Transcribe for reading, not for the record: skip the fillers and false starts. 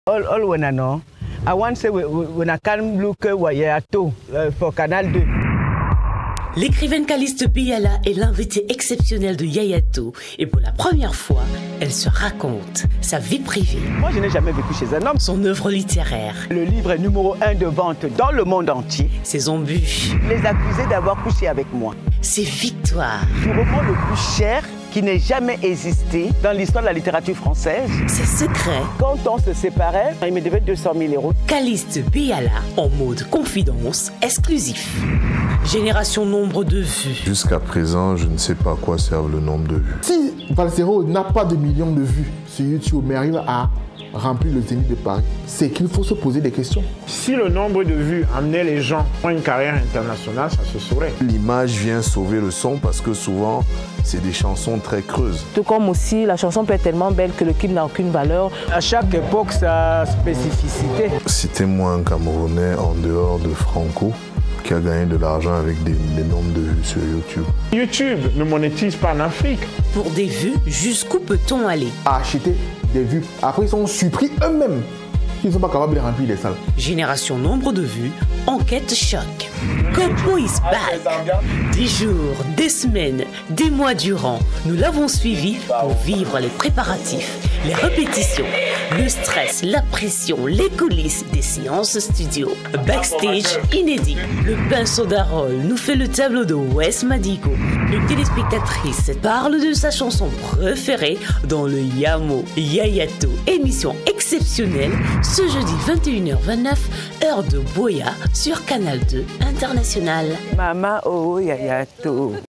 All when know. I want to say when I can look for Canal 2. L'écrivaine Caliste Biala est l'invitée exceptionnelle de Yayato et pour la première fois, elle se raconte sa vie privée. Moi, je n'ai jamais vécu chez un homme. Son œuvre littéraire. Le livre est numéro 1 de vente dans le monde entier. Ses embûches. Les accusés d'avoir couché avec moi. Ses victoires. Le roman le plus cher qui n'ait jamais existé dans l'histoire de la littérature française. Ses secrets. Quand on se séparait, il me devait 200 000 €. Caliste Biala en mode confidence exclusif. Génération nombre de vues. Jusqu'à présent, je ne sais pas à quoi servent le nombre de vues. Si Valsero n'a pas de millions de vues sur YouTube, mais arrive à remplir le Zénith de Paris, c'est qu'il faut se poser des questions. Si le nombre de vues amenait les gens à une carrière internationale, ça se saurait. L'image vient sauver le son parce que souvent, c'est des chansons très creuses. Tout comme aussi, la chanson peut être tellement belle que le clip n'a aucune valeur. À chaque époque, sa spécificité. Citez-moi un Camerounais en dehors de Franco qui a gagné de l'argent avec des nombres de vues sur YouTube. YouTube ne monétise pas en Afrique. Pour des vues, jusqu'où peut-on aller? À acheter des vues. Après, ils sont surpris eux-mêmes qu'ils ne sont pas capables de remplir les salles. Génération nombre de vues, enquête choc. Kopo is back. Des jours, des semaines, des mois durant, nous l'avons suivi pour vivre les préparatifs, les répétitions, le stress, la pression, les coulisses des séances studio. Backstage inédit. Le pinceau d'Arol nous fait le tableau de Wes Madigo. Une téléspectatrice parle de sa chanson préférée dans le Yamo Yayato. Émission exceptionnelle ce jeudi 21h29, heure de Boya sur Canal 2 International. Maman, oh, Yayato.